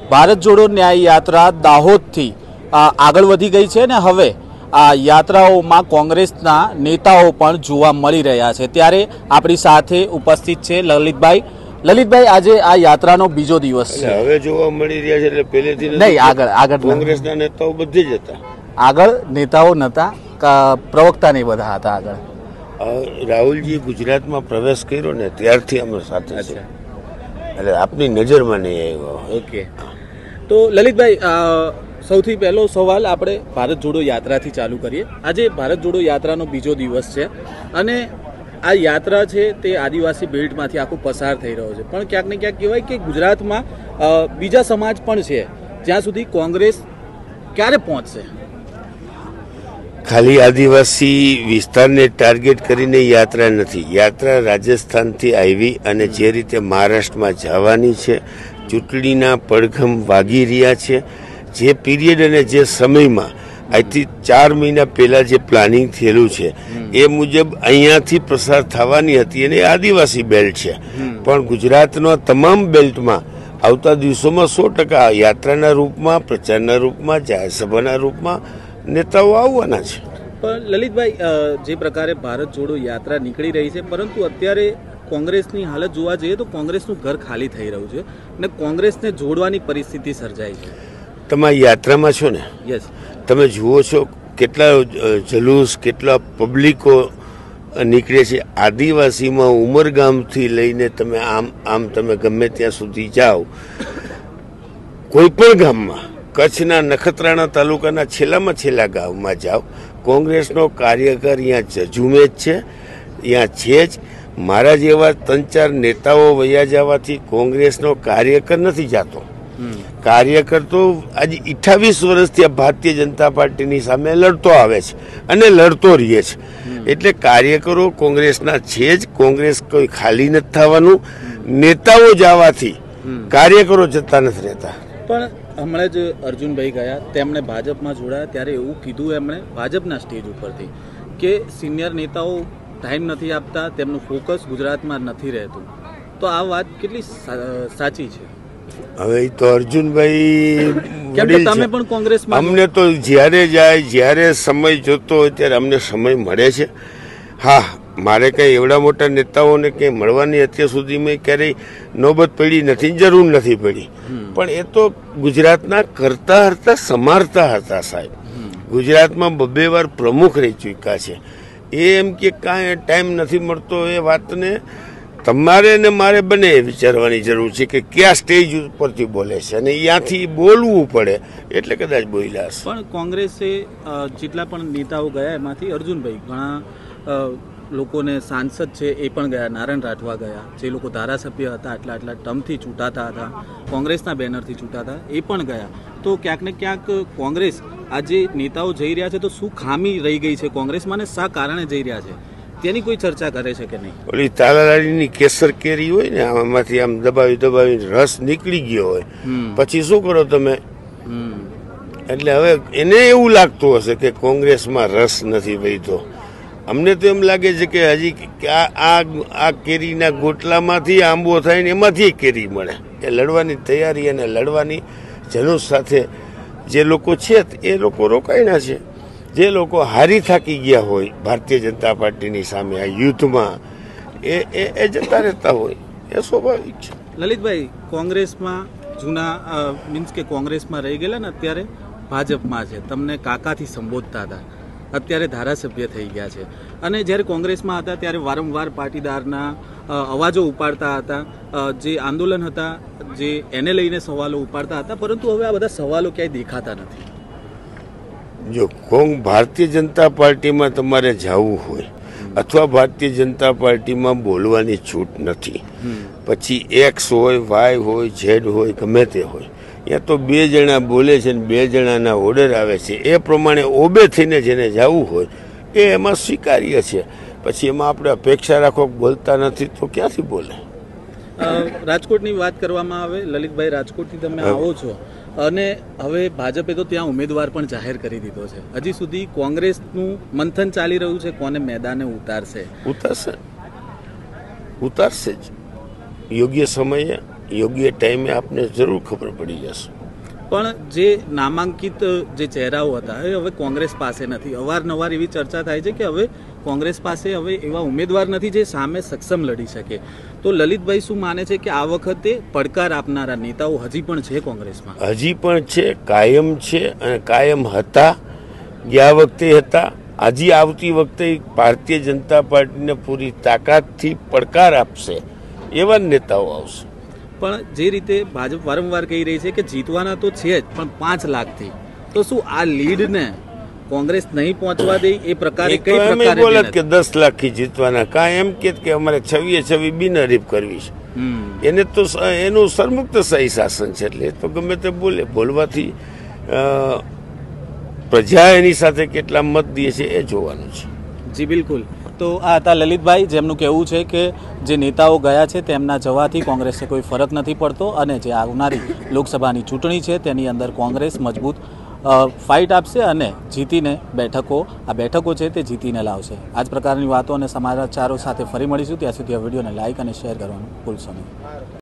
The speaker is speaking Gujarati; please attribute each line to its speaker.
Speaker 1: ભારત જોડો ન્યાય યાત્રા દાહોદથી આગળ વધી ગઈ છે ને હવે આ યાત્રાઓમાં કોંગ્રેસના નેતાઓ પણ જોવા મળી રહ્યા છે। ત્યારે આપણી સાથે ઉપસ્થિત છે લલિતભાઈ। લલિતભાઈ, આજે આ યાત્રાનો બીજો દિવસ છે,
Speaker 2: હવે જોવા મળી રહ્યા છે એટલે પહેલેથી
Speaker 1: નહીં, આગળ
Speaker 2: કોંગ્રેસના નેતાઓ બધે જ હતા।
Speaker 1: આગળ નેતાઓ નહોતા, પ્રવક્તા ને બધા હતા આગળ।
Speaker 2: રાહુલજી ગુજરાતમાં પ્રવેશ કર્યો ને ત્યારથી અમે સાથે છે, એટલે આપની નજરમાં નહીં આવ્યો।
Speaker 1: ઓકે, તો લલિતભાઈ, સૌથી પહેલો સવાલ આપણે ભારત જોડો યાત્રાથી ચાલુ કરીએ। આજે ભારત જોડો યાત્રાનો બીજો દિવસ છે અને આ યાત્રા છે તે આદિવાસી બેલ્ટમાંથી આખું પસાર થઈ રહ્યો છે, પણ ક્યાંક ને ક્યાંક કહેવાય કે ગુજરાતમાં બીજા સમાજ પણ છે, જ્યાં સુધી કોંગ્રેસ ક્યારે પહોંચશે?
Speaker 2: ખાલી આદિવાસી વિસ્તારને ટાર્ગેટ કરીને યાત્રા નથી, યાત્રા રાજસ્થાનથી આવી અને જે રીતે મહારાષ્ટ્રમાં જવાની છે, ચૂંટણીના પડઘમ વાગી રહ્યા છે, જે પીરિયડ અને જે સમયમાં આજથી 4 મહિના પહેલા જે પ્લાનિંગ થયેલું છે એ મુજબ અહીંયાથી પસાર થવાની હતી અને આદિવાસી બેલ્ટ છે, પણ ગુજરાતનો તમામ બેલ્ટમાં આવતા દિવસોમાં 100% યાત્રાના રૂપમાં, પ્રચારના રૂપમાં, જાહેર સભાના રૂપમાં નેતાઓ આવવાના છે।
Speaker 1: પણ લલિતભાઈ, જે પ્રકારે ભારત જોડો યાત્રા નીકળી રહી છે, પરંતુ અત્યારે કોંગ્રેસની હાલત જોવા જઈએ તો કોંગ્રેસનું ઘર ખાલી થઈ રહ્યું છે અને કોંગ્રેસને જોડવાની પરિસ્થિતિ સર્જાઈ છે।
Speaker 2: તમે યાત્રામાં છો ને,
Speaker 1: યસ,
Speaker 2: તમે જુઓ છો કેટલા જલુસ, કેટલા પબ્લિકો નીકળે છે। આદિવાસીમાં ઉમરગામથી લઈને તમે આમ તમે ગમે ત્યાં સુધી જાઓ, કોઈ પણ ગામમાં, કચ્છના નખત્રાણા તાલુકાના છેલ્લામાં છેલ્લા ગામમાં જાઓ, કોંગ્રેસનો કાર્યકર અહીંયા ઝૂમે જ છે, અહીંયા છે જ। મારા જેવા 3-4 નેતાઓ વયા જવાથી કોંગ્રેસનો કાર્યકર નથી જાતો। કાર્યકર તો આજે 28 વર્ષથી આ ભારતીય જનતા પાર્ટીની સામે લડતો આવે છે અને લડતો રહે છે, એટલે કાર્યકરો કોંગ્રેસના છે જ। કોંગ્રેસ કોઈ ખાલી નથી થવાનું, નેતાઓ જવાથી કાર્યકરો જતા નથી રહેતા।
Speaker 1: પણ હમણાં જ અર્જુનભાઈ ગયા, તેમણે ભાજપમાં જોડાયા, ત્યારે એવું કીધું એમણે ભાજપના સ્ટેજ ઉપરથી કે સિનિયર નેતાઓ ટાઈમ નથી આપતા, તેમનું ફોકસ ગુજરાતમાં નથી રહેતું, તો આ વાત કેટલી સાચી છે?
Speaker 2: હવે એ તો અર્જુનભાઈ
Speaker 1: તમે પણ કોંગ્રેસમાં,
Speaker 2: અમને તો જ્યારે જાય, જ્યારે સમય જોતો હોય ત્યારે અમને સમય મળે છે। હા, મારે કંઈ એવડા મોટા નેતાઓને કંઈ મળવાની અત્યાર સુધી મેં ક્યારેય નોબત પડી નથી, જરૂર નથી પડી, પણ એ તો ગુજરાતના કરતા હતા, સમારતા હતા સાહેબ। ગુજરાતમાં 2 વાર પ્રમુખ રહી ચૂક્યા છે, એ એમ કે કાંઈ ટાઈમ નથી મળતો, એ વાતને તમારે ને મારે બંને વિચારવાની જરૂર છે કે કયા સ્ટેજ ઉપરથી બોલે છે અને ત્યાંથી બોલવું પડે, એટલે કદાચ બોલ્યા હશે।
Speaker 1: પણ કોંગ્રેસે જેટલા પણ નેતાઓ ગયા એમાંથી અર્જુનભાઈ, ઘણા લોકોને સાંસદ છે એ પણ ગયા, નારાયણ રાઠવા ગયા, જે લોકો ધારાસભ્ય હતા આટલા ટર્મથી ચૂંટાતા હતા, કોંગ્રેસના બેનરથી ચૂંટાતા, એ પણ ગયા। તો ક્યાંક ને ક્યાંક કોંગ્રેસ આજે નેતાઓ જઈ રહ્યા છે તો શું ખામી રહી ગઈ છે કોંગ્રેસમાં ને શા કારણે જઈ રહ્યા છે તેની કોઈ ચર્ચા કરે છે કે નહીં?
Speaker 2: ઓલી તાલાલાડીની કેસર કેરી હોય ને, આમાંથી આમ દબાવી રસ નીકળી ગયો હોય, પછી શું કરો તમે? એટલે હવે એને એવું લાગતું હશે કે કોંગ્રેસમાં રસ નથી વહીતો। અમને તો એમ લાગે છે કે હજી આ કેરીના ગોટલામાંથી આંબો થાય ને એમાંથી કેરી મળે, એ લડવાની તૈયારી અને લડવાની જનુસ સાથે જે લોકો છે એ લોકો રોકાયેલા છે। જે લોકો હારી થાકી ગયા હોય ભારતીય જનતા પાર્ટીની સામે આ યુદ્ધમાં, એ જતા રહેતા હોય, એ સ્વાભાવિક છે।
Speaker 1: લલિતભાઈ, કોંગ્રેસમાં જૂના મીન્સ કે કોંગ્રેસમાં રહી ગયેલા ને અત્યારે ભાજપમાં છે, તમને કાકાથી સંબોધતા હતા, અત્યારે ધારાસભ્ય થઈ ગયા છે, અને જ્યારે કોંગ્રેસમાં હતા ત્યારે વારંવાર પાટીદારના અવાજો ઉપાડતા હતા, જે આંદોલન હતા જે એને લઈને સવાલો ઉપાડતા હતા, પરંતુ હવે આ બધા સવાલો ક્યાંય દેખાતા નથી।
Speaker 2: જો ભારતીય જનતા પાર્ટીમાં તમારે જવું હોય અથવા ભારતીય જનતા પાર્ટીમાં બોલવાની છૂટ નથી, પછી એક્સ હોય, વાય હોય, ઝેડ હોય, ગમે તે હોય, ત્યાં તો 2 જણા બોલે છે ને 2 જણાના ઓર્ડર આવે છે, એ પ્રમાણે ઓબે થઈને જેને જવું હોય એ એમાં સ્વીકાર્ય છે। પછી એમાં આપણે અપેક્ષા રાખો બોલતા નથી તો ક્યાંથી બોલે?
Speaker 1: રાજકોટની વાત કરવામાં આવે, લલિતભાઈ, રાજકોટથી તમે આવો છો અને હવે ભાજપે તો ત્યાં ઉમેદવાર પણ જાહેર કરી દીધો છે, હજી સુધી કોંગ્રેસનું મંથન ચાલી રહ્યું છે કોને મેદાને ઉતારશે?
Speaker 2: ઉતારશે જ યોગ્ય સમયે યોગ્ય ટાઈમે આપને જરૂર ખબર પડી જશે.
Speaker 1: પણ જે નામાંકિત જે ચહેરાઓ હતા એ હવે કોંગ્રેસ પાસે નથી. અવારનવાર એવી ચર્ચા થાય છે કે હવે કોંગ્રેસ પાસે હવે એવા ઉમેદવાર નથી જે સામે સક્ષમ લડી શકે. તો લલિતભાઈ શું માને છે કે આ વખતે પડકાર આપનારા નેતાઓ હજી પણ છે કોંગ્રેસમાં?
Speaker 2: હજી પણ છે, કાયમ છે અને કાયમ હતા. ગયા વખતે હતા, આજે આવતી વખતે ભારતીય જનતા પાર્ટીને પૂરી તાકાતથી પડકાર આપશે એવા નેતાઓ આવશે.
Speaker 1: પણ જે રીતે ભાજપ વારંવાર કહી રહી છે કે જીતવાના તો છે જ, પણ 5 લાખથી, તો શું આ લીડને કોંગ્રેસ નહીં પહોંચવા દે એ પ્રકારે કઈ પ્રકારે
Speaker 2: બોલે કે 10 લાખથી જીતવાના, કાંઈ એમ કે અમારે 26 બિનહરીફ કરવી છે. એને તો એનું સરમુક્તશાહી શાસન છે, એટલે તો ગમે તે બોલે. બોલવાથી પ્રજા એની સાથે કેટલા મત દે છે એ જોવાનું છે.
Speaker 1: જી બિલકુલ. તો આ હતા લલિતભાઈ, જેમનું કહેવું છે કે જે નેતાઓ ગયા છે તેમના જવાથી કોંગ્રેસને કોઈ ફરક નથી પડતો અને જે આવનારી લોકસભાની ચૂંટણી છે તેની અંદર કોંગ્રેસ મજબૂત ફાઇટ આપશે અને જીતીને બેઠકો છે તે જીતીને લાવશે. આ જ પ્રકારની વાતો અને સમાચારો સાથે ફરી મળીશું. ત્યાં સુધી આ વિડીયોને લાઇક અને શેર કરવાનું ભૂલશો નહીં.